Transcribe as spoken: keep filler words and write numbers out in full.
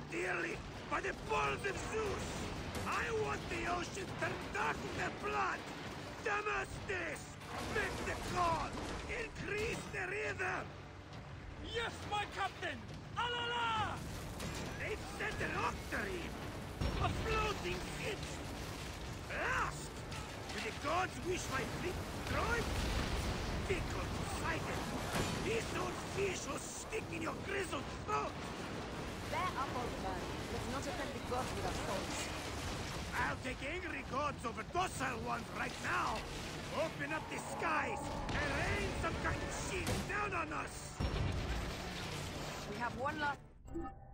dearly by the balls of Zeus! I want the ocean turned dark with their blood! Damascus! Make the call! Increase the rhythm! Yes, my captain! Alala! They've sent an octarine! A floating ship! Blast! Do the gods wish my fleet destroyed? Fickle Poseidon! This old fish will stick in your grizzled throat! Bear up, old man. Let's not offend the gods with our thoughts. I'll take angry gods over docile ones right now! Open up the skies and rain some kind of shit down on us! We have one last...